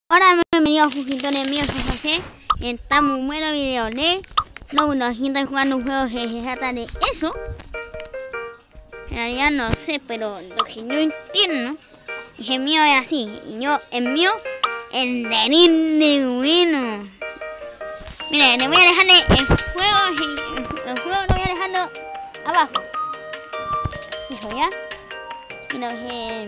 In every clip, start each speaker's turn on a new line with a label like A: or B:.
A: Hola, bienvenidos juguetones míos, soy José. Estamos en un buen video de nos están jugando un juego que se trata de eso. En realidad no sé, pero lo que no entiendo es que el mío es así. Y yo, el mío, el de bueno. Mira, le voy a dejar el juego lo voy a dejar abajo. Eso ya. Y lo que...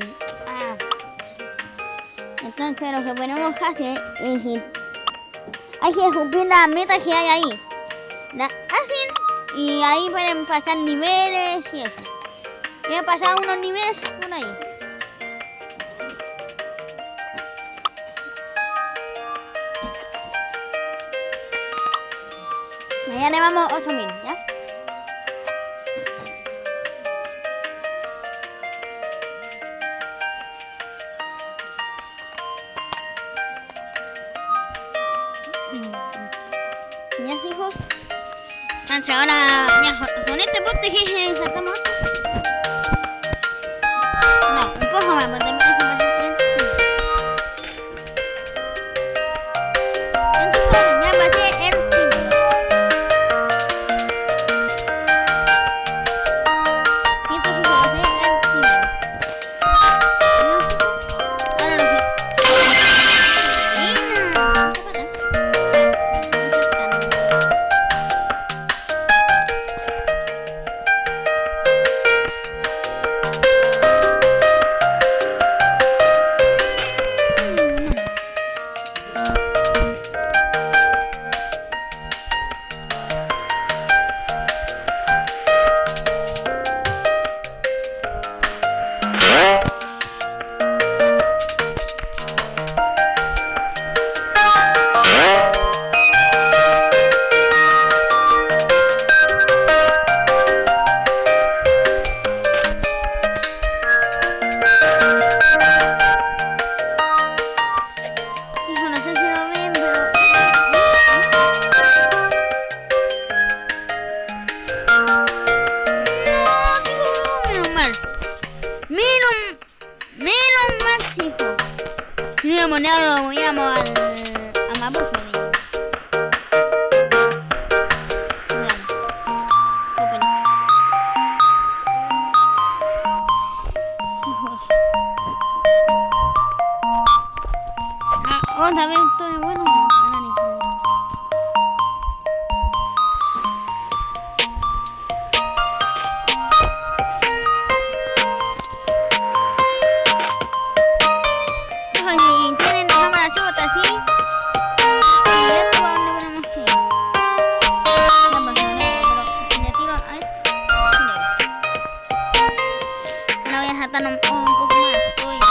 A: Entonces lo que podemos hacer es que hay que cumplir la meta que hay ahí. La hacen y ahí pueden pasar niveles y eso. Voy a pasar unos niveles por ahí. Ya le vamos 8000, ¿ya? Ya, hijos. Entonces ahora ya, con este bote que saltamos. No, un poco más, porque me deja pasar el... Entonces ya pasé el primero. Y entonces ya pasé el primero. Ahora lo que... Menos mal, hijo. Si una moneda lo movíamos a Mapuche. Otra vez estoy bueno. Un poco más.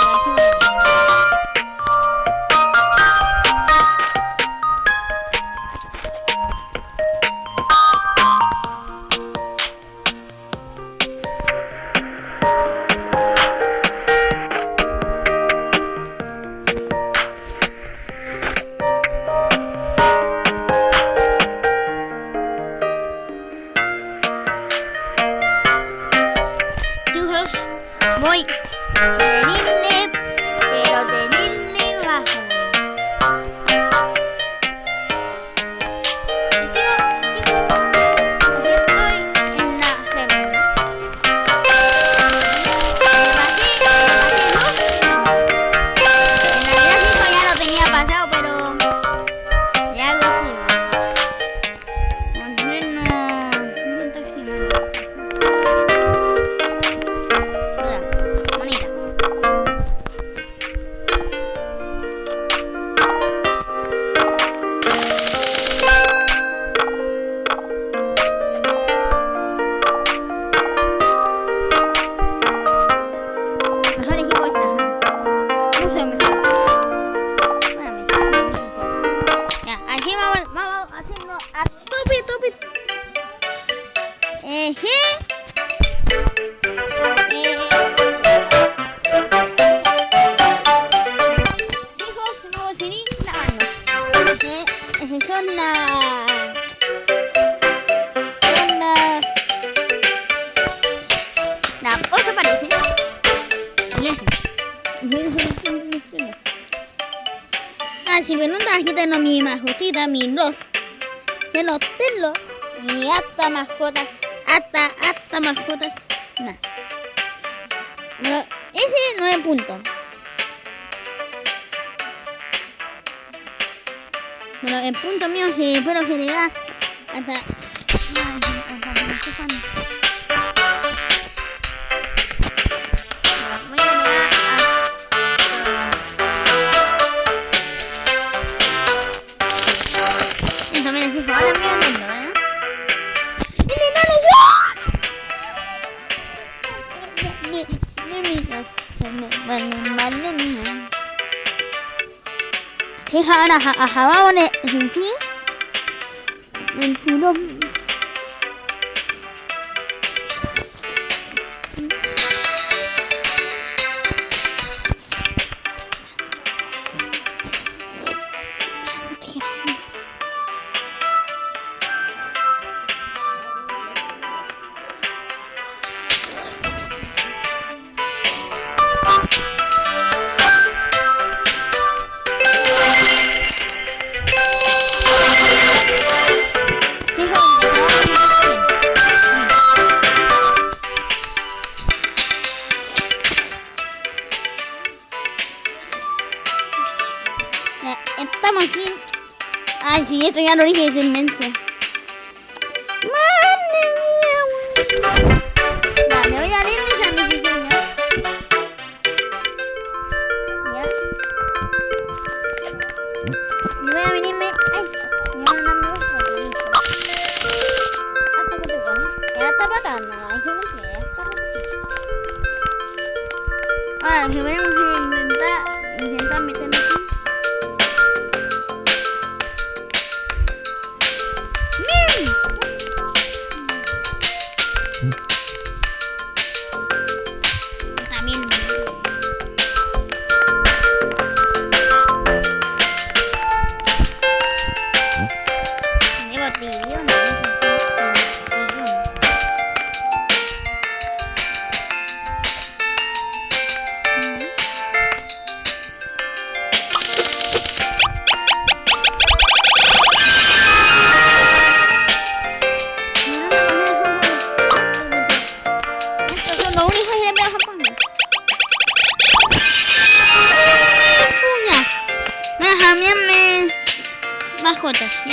A: Voy de Disney, pero de Disney bajo. Estoy en la segunda. En realidad ya lo tenía pasado, pero ya lo sigo. Vamos haciendo a tope. Hijos, vamos a seguir grabando. Son las 8 parece. Y eso. si me no trajiste mi mascotita, mi dos, telo, y hasta mascotas, hasta mascotas, nada. Pero ese 9 puntos. Bueno, el punto mío sí, espero que llegue hasta ahora abajo de sini dan sudah estamos aquí. Ay, sí, esto ya lo dije, es inmenso. Madre mía, güey. Vale, voy a leer esa medicina. Ya. Y voy a venirme. Ay, ya no me gusta. Hasta que te pones. Ya está patando. Ay, que no sé. Ahora, si vamos a intentar meterlo aquí. Mascotas, ¿ya?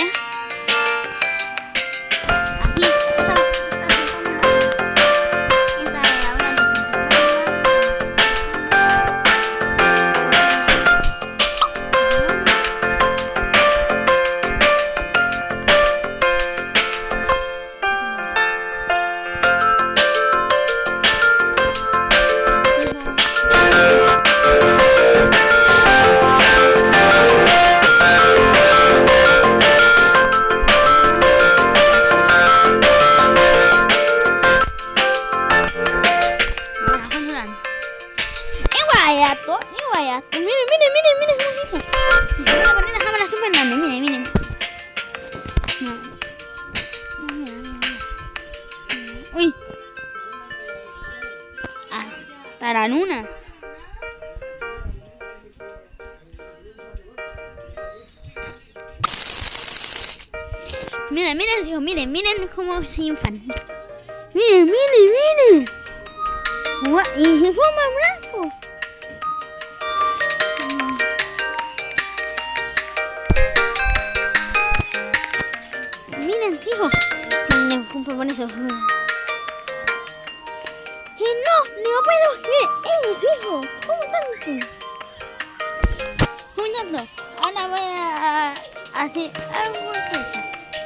A: Aquí esta la voy a miren. Voy a poner las cámaras súper grandes, miren. Uy. Hasta la luna. Miren, hijos, miren cómo se infan. Miren. Y se forma blanco. Miren, hijos. Miren cómo pone eso. No puedo. Hijo. ¿Cómo tanto? Ahora voy a hacer algo de eso.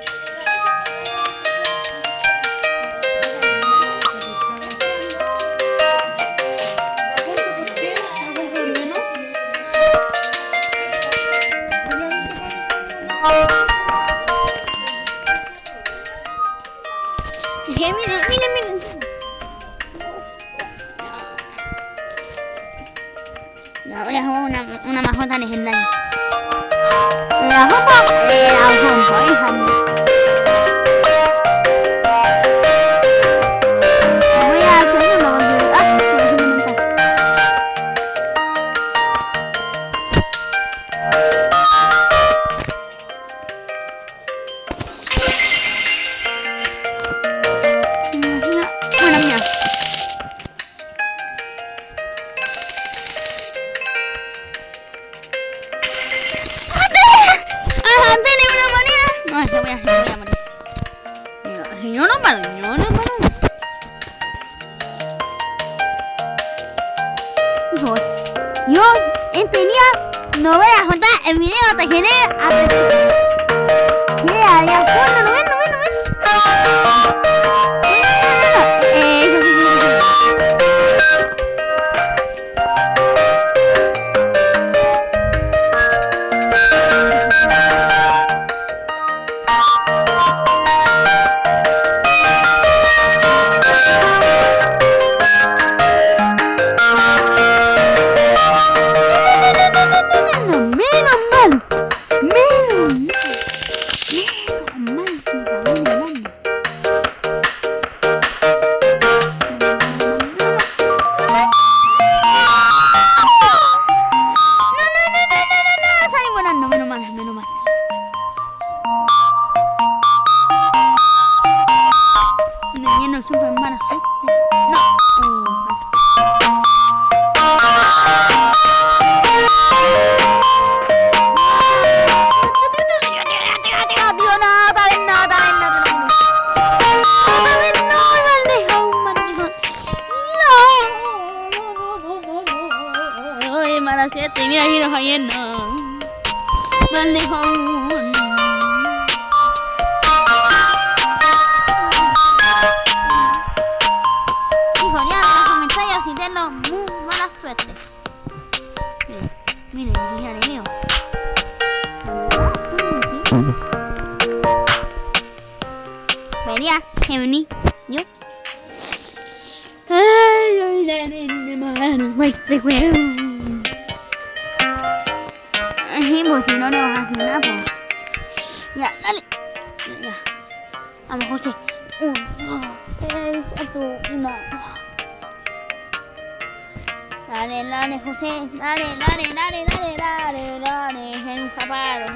A: Miren. Ya voy a jugar una mascota legendaria. La ropa, No, se voy a morir. Si no, no paro. Hijos, yo este día no voy a contar el video hasta que llegue a... Ya, fondo, ¿no ven? Mira, aquí los ballenas. Maldejón. Hijo, ya en los comentarios si tengo muy mala suerte. Miren, hija de mío. Venía, Gemini, yo. Ay, te juego. Sí, pues si no le vas a hacer nada, pues. Ya, dale. Ya. Vamos, José. 1, 2, 3, 4, 1. Dale, José. Dale. En un zapado.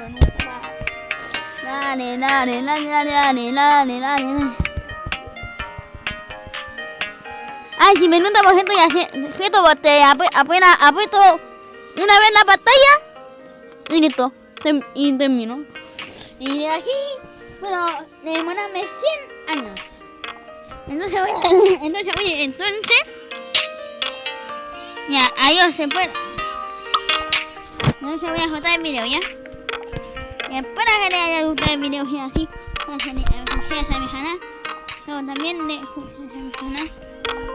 A: Dale. Ay, si me nota por ciento ya sé, apenas aprieto una vez la pantalla. Y listo, y termino. Y de aquí, bueno, demorarme 100 años. Entonces, ya, ahí se puede. Entonces voy a cortar el video, ¿ya? Y espero que les haya gustado el video, y así, suscríbanse a mi canal. Luego también de suscríbanse a mi canal.